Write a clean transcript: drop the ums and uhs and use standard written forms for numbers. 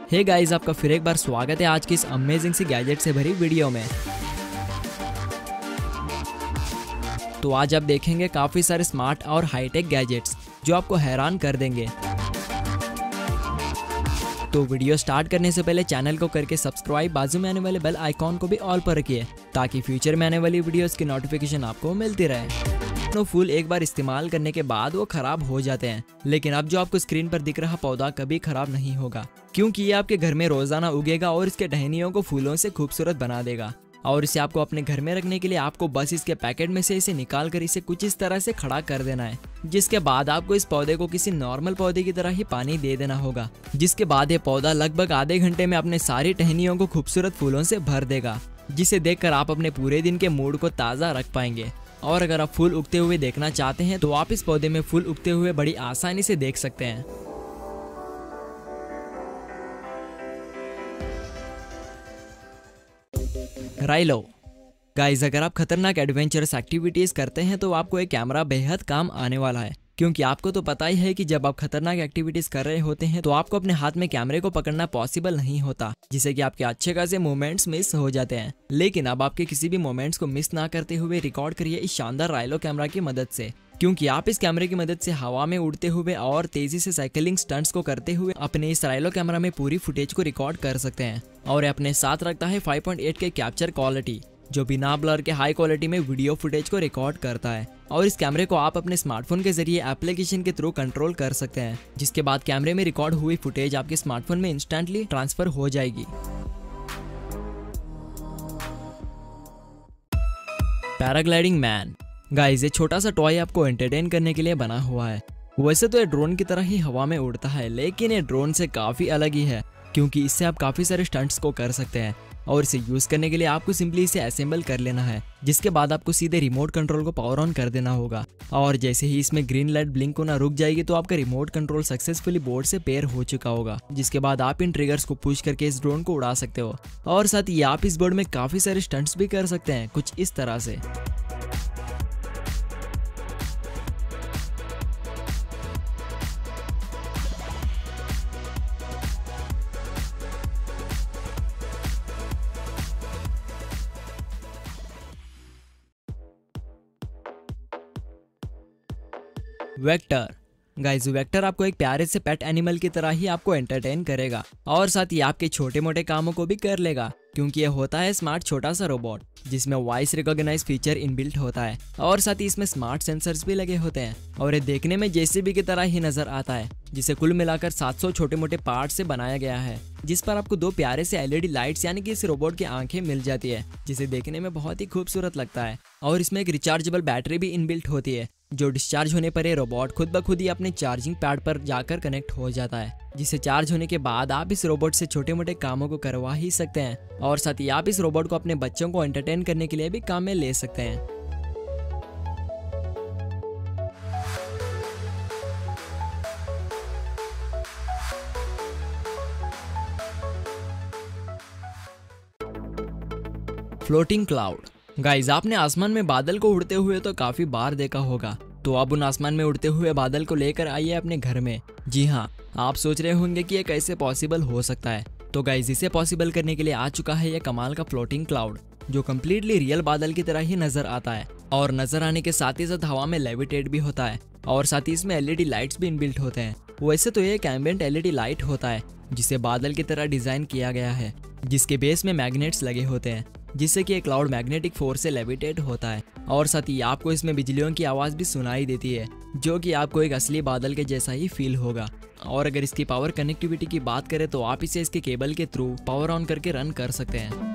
Hey guys, आपका फिर एक बार स्वागत है आज की इस अमेजिंग सी गैजेट से भरी वीडियो में। तो आज आप देखेंगे काफी सारे स्मार्ट और हाईटेक गैजेट्स जो आपको हैरान कर देंगे। तो वीडियो स्टार्ट करने से पहले चैनल को करके सब्सक्राइब, बाजू में आने वाले बेल आइकॉन को भी ऑल पर रखिए ताकि फ्यूचर में आने वाली वीडियोस की नोटिफिकेशन आपको मिलती रहे। फूल एक बार इस्तेमाल करने के बाद वो खराब हो जाते हैं, लेकिन अब जो आपको स्क्रीन पर दिख रहा पौधा कभी खराब नहीं होगा, क्योंकि ये आपके घर में रोजाना उगेगा और इसके टहनियों को फूलों से खूबसूरत बना देगा। और इसे आपको अपने घर में रखने के लिए आपको बस इसके पैकेट में से इसे निकाल कर इसे कुछ इस तरह से खड़ा कर देना है, जिसके बाद आपको इस पौधे को किसी नॉर्मल पौधे की तरह ही पानी दे देना होगा। जिसके बाद ये पौधा लगभग आधे घंटे में अपने सारी टहनियों को खूबसूरत फूलों से भर देगा, जिसे देखकर आप अपने पूरे दिन के मूड को ताज़ा रख पाएंगे। और अगर आप फूल उगते हुए देखना चाहते हैं तो आप इस पौधे में फूल उगते हुए बड़ी आसानी से देख सकते हैं। राइलो गाइस, अगर आप खतरनाक एडवेंचरस एक्टिविटीज करते हैं तो आपको एक कैमरा बेहद काम आने वाला है, क्योंकि आपको तो पता ही है कि जब आप खतरनाक एक्टिविटीज कर रहे होते हैं तो आपको अपने हाथ में कैमरे को पकड़ना पॉसिबल नहीं होता, जिससे कि आपके अच्छे खासे मोमेंट्स मिस हो जाते हैं। लेकिन अब आपके किसी भी मोमेंट्स को मिस ना करते हुए रिकॉर्ड करिए इस शानदार राइलो कैमरा की मदद से, क्योंकि आप इस कैमरे की मदद से हवा में उड़ते हुए और तेजी से साइकिलिंग स्टंट्स को करते हुए अपने इस राइलो कैमरा में पूरी फुटेज को रिकॉर्ड कर सकते हैं। और ये अपने साथ रखता है 5.8 के कैप्चर क्वालिटी, जो बिना ब्लर के हाई क्वालिटी में वीडियो फुटेज को रिकॉर्ड करता है। और इस कैमरे को आप अपने स्मार्टफोन के जरिए एप्लीकेशन के थ्रू कंट्रोल कर सकते हैं, जिसके बाद कैमरे में रिकॉर्ड हुई फुटेज आपके स्मार्टफोन में इंस्टेंटली ट्रांसफर हो जाएगी। पैराग्लाइडिंग मैन गाइस, ये छोटा सा टॉय आपको एंटरटेन करने के लिए बना हुआ है। वैसे तो ये ड्रोन की तरह ही हवा में उड़ता है, लेकिन ये ड्रोन से काफी अलग ही है, क्योंकि इससे आप काफी सारे स्टंट्स को कर सकते हैं। और इसे यूज करने के लिए आपको सिंपली इसे असेंबल कर लेना है, जिसके बाद आपको सीधे रिमोट कंट्रोल को पावर ऑन कर देना होगा। और जैसे ही इसमें ग्रीन लाइट ब्लिंक होना रुक जाएगी तो आपका रिमोट कंट्रोल सक्सेसफुली बोर्ड से पेयर हो चुका होगा, जिसके बाद आप इन ट्रिगर्स को पुश करके इस ड्रोन को उड़ा सकते हो। और साथ ही आप इस बोर्ड में काफी सारे स्टंट्स भी कर सकते हैं, कुछ इस तरह से। वेक्टर गाइस, वेक्टर आपको एक प्यारे से पेट एनिमल की तरह ही आपको एंटरटेन करेगा और साथ ही आपके छोटे मोटे कामों को भी कर लेगा, क्योंकि यह होता है स्मार्ट छोटा सा रोबोट जिसमें वॉइस रिकॉग्नाइज फीचर इनबिल्ट होता है। और साथ ही इसमें स्मार्ट सेंसर्स भी लगे होते हैं और ये देखने में जेसीबी की तरह ही नजर आता है, जिसे कुल मिलाकर 700 छोटे मोटे पार्ट से बनाया गया है, जिस पर आपको दो प्यारे से एलईडी लाइट्स यानी कि इस रोबोट की आंखें मिल जाती है, जिसे देखने में बहुत ही खूबसूरत लगता है। और इसमें एक रिचार्जेबल बैटरी भी इनबिल्ट होती है, जो डिस्चार्ज होने पर ये रोबोट खुद ब खुद ही अपने चार्जिंग पैड पर जाकर कनेक्ट हो जाता है, जिसे चार्ज होने के बाद आप इस रोबोट से छोटे मोटे कामों को करवा ही सकते हैं। और साथ ही आप इस रोबोट को अपने बच्चों को एंटरटेन करने के लिए भी काम में ले सकते हैं। फ्लोटिंग क्लाउड गाइस, आपने आसमान में बादल को उड़ते हुए तो काफी बार देखा होगा, तो अब उन आसमान में उड़ते हुए बादल को लेकर आइए अपने घर में। जी हाँ, आप सोच रहे होंगे कि ये कैसे पॉसिबल हो सकता है। तो गाइस, इसे पॉसिबल करने के लिए आ चुका है ये कमाल का फ्लोटिंग क्लाउड, जो कम्प्लीटली रियल बादल की तरह ही नजर आता है और नजर आने के साथ ही साथ हवा में लेविटेट भी होता है। और साथ ही इसमें एलईडी लाइट्स भी इनबिल्ट होते हैं। वैसे तो ये एक एम्बिएंट एलईडी लाइट होता है, जिसे बादल की तरह डिजाइन किया गया है, जिसके बेस में मैग्नेट्स लगे होते हैं, जिससे कि एक क्लाउड मैग्नेटिक फोर्स से लेविटेट होता है। और साथ ही आपको इसमें बिजलियों की आवाज़ भी सुनाई देती है, जो कि आपको एक असली बादल के जैसा ही फील होगा। और अगर इसकी पावर कनेक्टिविटी की बात करें तो आप इसे इसके केबल के थ्रू पावर ऑन करके रन कर सकते हैं।